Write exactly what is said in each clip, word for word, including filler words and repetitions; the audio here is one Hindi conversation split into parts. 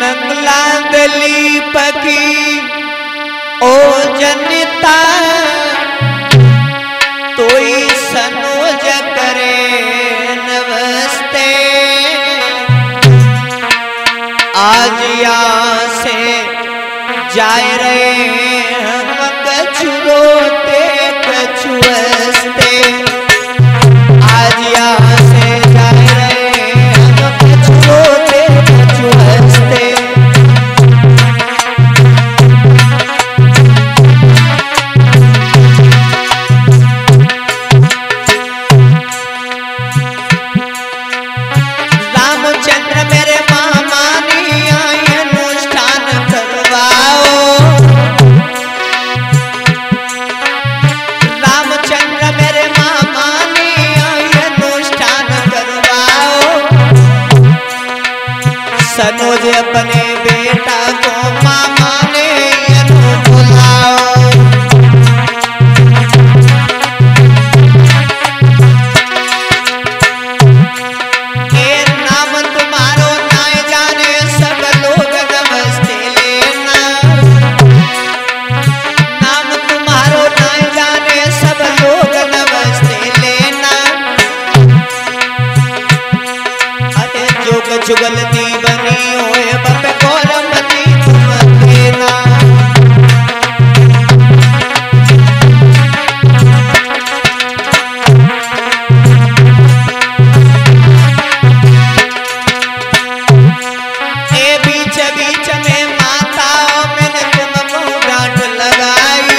नंगला दलीप की ओ जनता तोई सनोज करे नमस्ते। आज यहाँ से जाए रहे हम कछु रोते कछु हंसते। आज यहाँ से जाए रहे हम कछु रोते कछु हंसते। रामचंद्र मेरे महामानी आई अनुष्ठान करवाओ। रामचंद्र मेरे महामानी आई अनुष्ठान करवाओ। सनोज अपने बेटा को मामा ने अनु बुलाओ। जुगलती बनी होए बप गौरमती तुम देना। ए बीच बीच में माताओं मैंने तुमको डांट लगाई।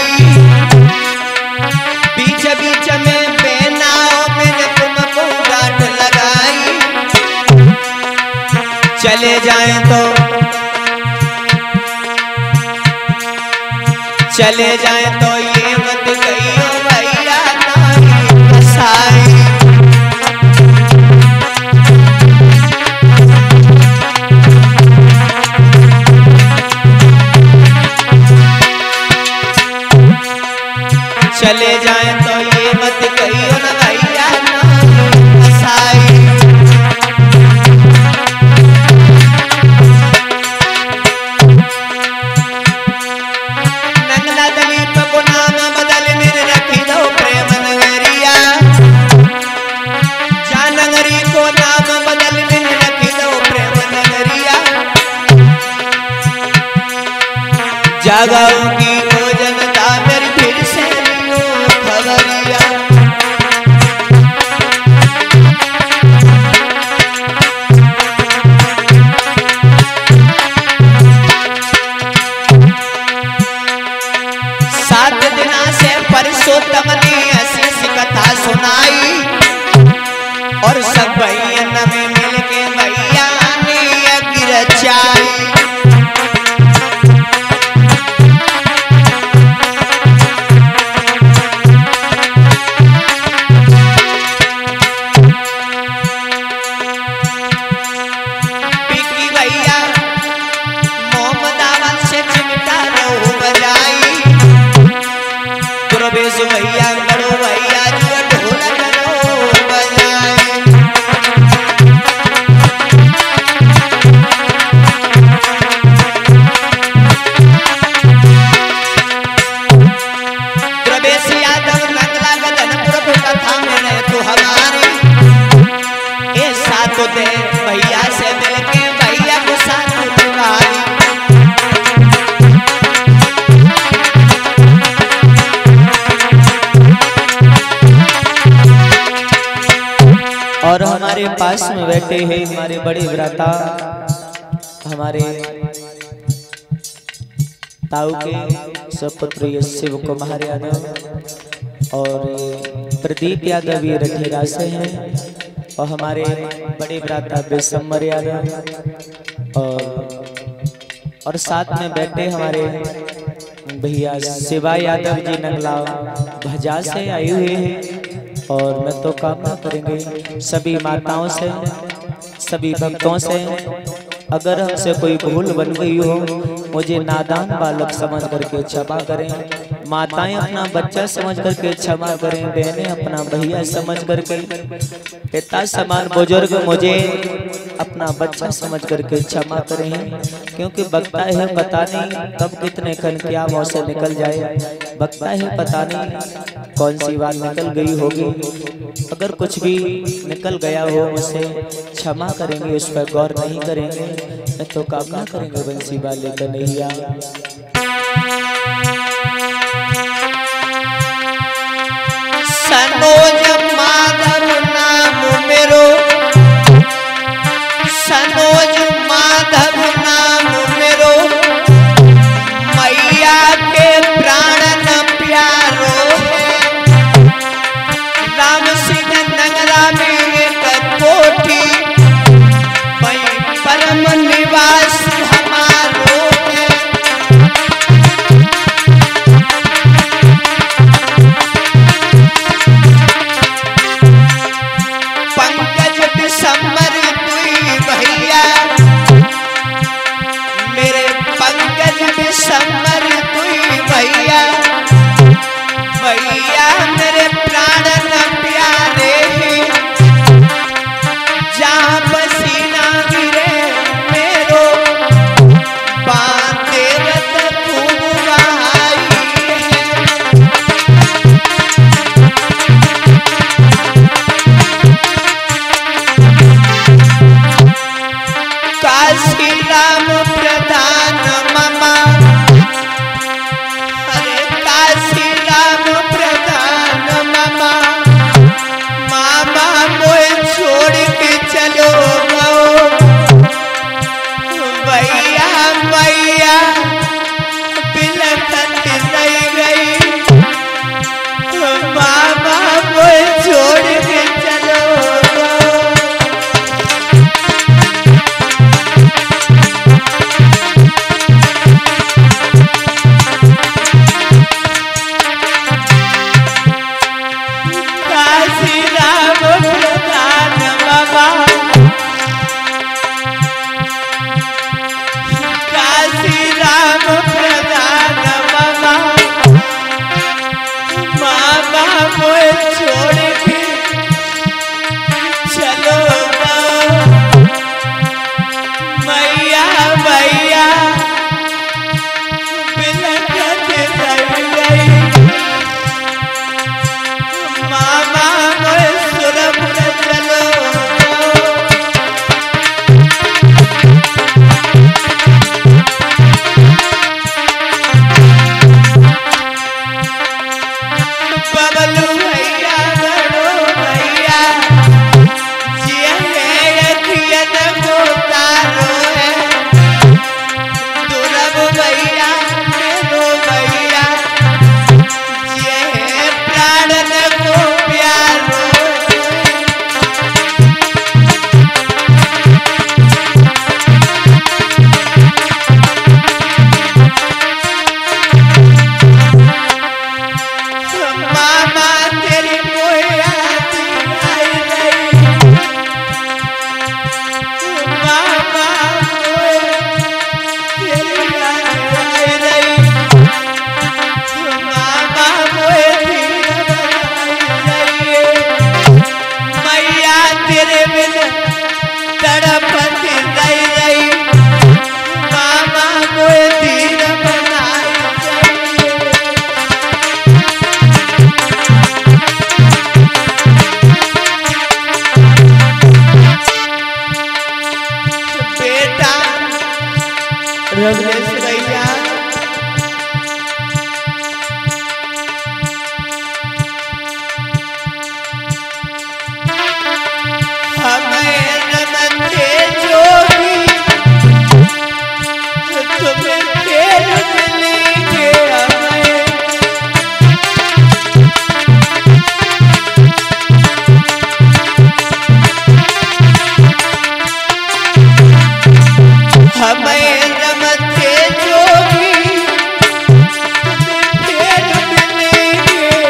बीच बीच में बहनाओं मैंने तुमको डांट लगाई। चले जाएं तो चले जाएं तो ये मत कहियो भैया नहीं फसाई। चले जाएं तो ये मत कहियो ना भैया नहीं फसाई। जागाओ की वो जनता मेरी फिर से लियो खबरिया। सात दिना से परसोत्तम ने असीस कथा सुनाई। और सब भैया में मिलके भैया ने अगिर रचाई। भैया करो भैया जो ढोल करो बजाए। प्रवेश यादव नंगला गदनपुर कथा में तो हमारी ए साथ दे भैया से मिलके भैया को साथ तुम्हारी। और हमारे पास में बैठे हैं हमारे बड़े भ्राता हमारे ताऊ के सपुत्र शिव कुमार यादव और प्रदीप यादव ये रठेरा से हैं। और हमारे बड़े भ्राता बेसम्बर यादव और और साथ में बैठे हमारे भैया शिवा यादव जी नंगला भजा से आए हुए हैं। और मैं तो कामना करेंगे सभी माताओं से सभी भक्तों से अगर हमसे कोई भूल बन गई हो मुझे नादान बालक समझ करके क्षमा करें। माताएं अपना बच्चा समझ करके क्षमा करें, बहनें अपना भैया समझ करके, पिता समान बुजुर्ग मुझे अपना बच्चा समझ करके क्षमा करें। क्योंकि बकता है पता नहीं कब कितने कन क्या मुँह से निकल जाए, बकता है पता नहीं कौन सी बात निकल गई होगी। अगर कुछ भी निकल गया हो मुझसे क्षमा करेंगे, उस पर गौर नहीं करेंगे, मैं तो कामना करेंगे बंसी वाले कन्हैया। सनोज माधव नाम मेरो, सनोज माधव नाम मेरो, मैया के प्राणन प्यारो है। राम सिंह नगरा में एक कोठी, वहीं परम निवास हमारो है। पंकज विशंबर दुई भैया, मेरे पंकज विशंबर दुई भैया, भैया मेरे प्राणन प्यारे हैं। जहाँ पसीना गिरे मेरो, बांधे रत खूब बहाई है। काशी राम प्रधान मामा, अरे काशी राम प्रधान मामा, मामा मोए छोड़ के चलो गो। भैया भैया बिलखत रह गई, मामा मोए छोड़ के चलो गो। काशी राम प्रधान बाबा, काशी राम प्रधान बाबा, मामा मोए छोड़ के चलो गो। मैया भैया बिलखत रह गई, मामा मोए सुरपुर चलो गो। बबलू भैया बड़ो भैया, जिया है अखियन को तारो है। दुर्लभ भैया मेरो भैया, जिया है प्राणन को प्यारो है। मामा तेरी मोया आई रही, मामा मोए तेरी आई रही, मामा मोए आई रही। मैया तेरे बिन तड़पती रही रही, मामा मोए धीर बनाई रही। बेटा रमेश भैया, हमें रमते जोगी, तुम्हें खेल मिलेंगे हमें। हमें रमते जोगी, तुम्हें खेल मिलेंगे।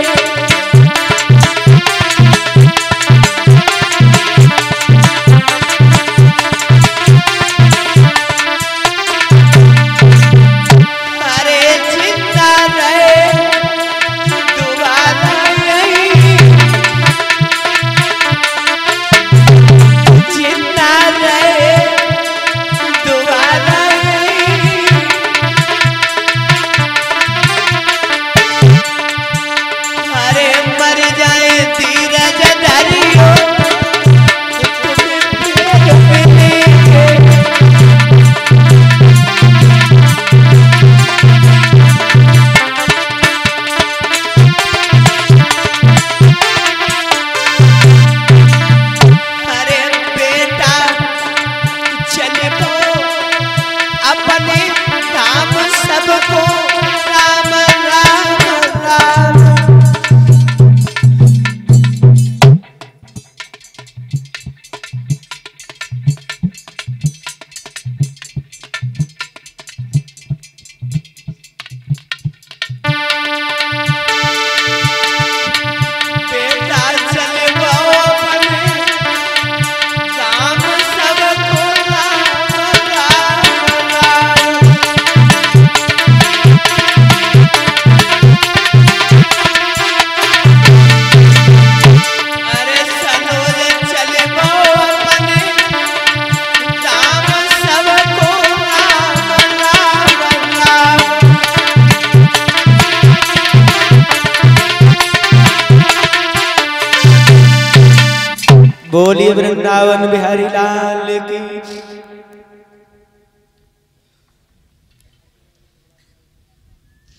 बोलिए वृंदावन बिहारी लाल की।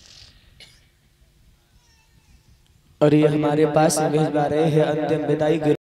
और ये हमारे पास भेजवा रहे हैं अंतिम विदाई।